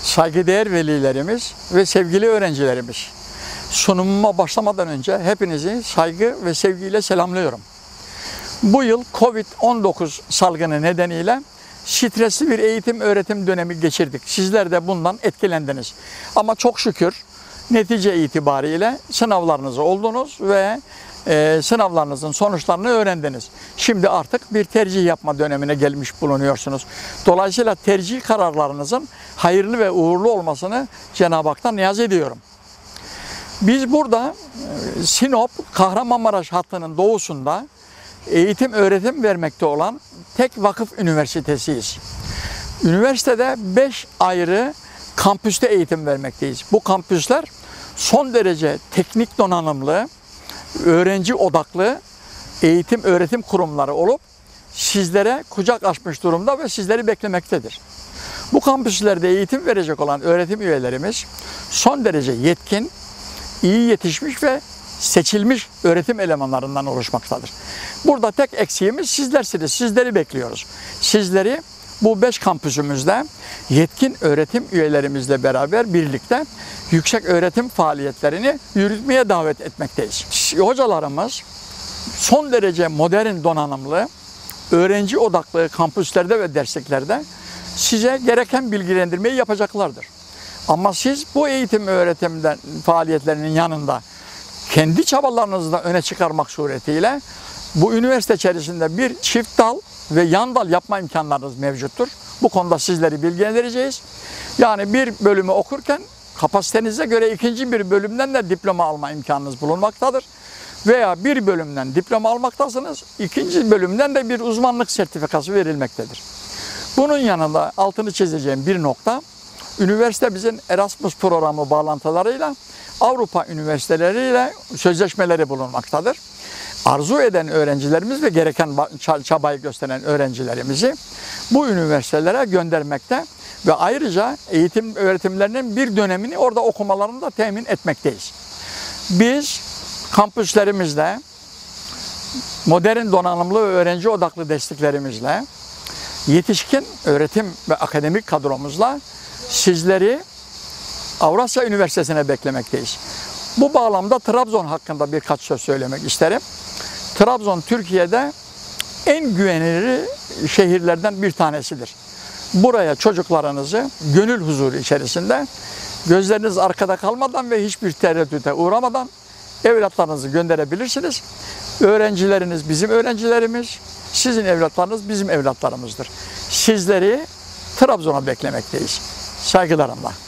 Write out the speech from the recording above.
saygıdeğer velilerimiz ve sevgili öğrencilerimiz. Sunumuma başlamadan önce hepinizi saygı ve sevgiyle selamlıyorum. Bu yıl Covid-19 salgını nedeniyle stresli bir eğitim öğretim dönemi geçirdik. Sizler de bundan etkilendiniz. Ama çok şükür netice itibariyle sınavlarınızı oldunuz ve sınavlarınızın sonuçlarını öğrendiniz. Şimdi artık bir tercih yapma dönemine gelmiş bulunuyorsunuz. Dolayısıyla tercih kararlarınızın hayırlı ve uğurlu olmasını Cenab-ı Hak'tan niyaz ediyorum. Biz burada Sinop Kahramanmaraş hattının doğusunda eğitim öğretim vermekte olan tek vakıf üniversitesiyiz. Üniversitede 5 ayrı kampüste eğitim vermekteyiz. Bu kampüsler son derece teknik donanımlı, öğrenci odaklı eğitim öğretim kurumları olup sizlere kucak açmış durumda ve sizleri beklemektedir. Bu kampüslerde eğitim verecek olan öğretim üyelerimiz son derece yetkin, iyi yetişmiş ve seçilmiş öğretim elemanlarından oluşmaktadır. Burada tek eksiğimiz sizlersiniz. Sizleri bekliyoruz. Sizleri bu 5 kampüsümüzde yetkin öğretim üyelerimizle beraber birlikte yüksek öğretim faaliyetlerini yürütmeye davet etmekteyiz. Hocalarımız son derece modern donanımlı, öğrenci odaklı kampüslerde ve dersliklerde size gereken bilgilendirmeyi yapacaklardır. Ama siz bu eğitim öğretimden faaliyetlerinin yanında kendi çabalarınızı da öne çıkarmak suretiyle bu üniversite içerisinde bir çift dal ve yan dal yapma imkanlarınız mevcuttur. Bu konuda sizleri bilgilendireceğiz. Yani bir bölümü okurken kapasitenize göre ikinci bir bölümden de diploma alma imkanınız bulunmaktadır. Veya bir bölümden diploma almaktasınız, ikinci bölümden de bir uzmanlık sertifikası verilmektedir. Bunun yanında altını çizeceğim bir nokta, üniversitemizin Erasmus programı bağlantılarıyla Avrupa üniversiteleriyle sözleşmeleri bulunmaktadır. Arzu eden öğrencilerimiz ve gereken çabayı gösteren öğrencilerimizi bu üniversitelere göndermekte ve ayrıca eğitim öğretimlerinin bir dönemini orada okumalarını da temin etmekteyiz. Biz kampüslerimizle, modern donanımlı ve öğrenci odaklı desteklerimizle, yetişkin öğretim ve akademik kadromuzla sizleri Avrasya Üniversitesi'ne beklemekteyiz. Bu bağlamda Trabzon hakkında birkaç söz söylemek isterim. Trabzon Türkiye'de en güvenilir şehirlerden bir tanesidir. Buraya çocuklarınızı gönül huzuru içerisinde, gözleriniz arkada kalmadan ve hiçbir tereddüte uğramadan evlatlarınızı gönderebilirsiniz. Öğrencileriniz bizim öğrencilerimiz, sizin evlatlarınız bizim evlatlarımızdır. Sizleri Trabzon'a beklemekteyiz. Saygılarımla.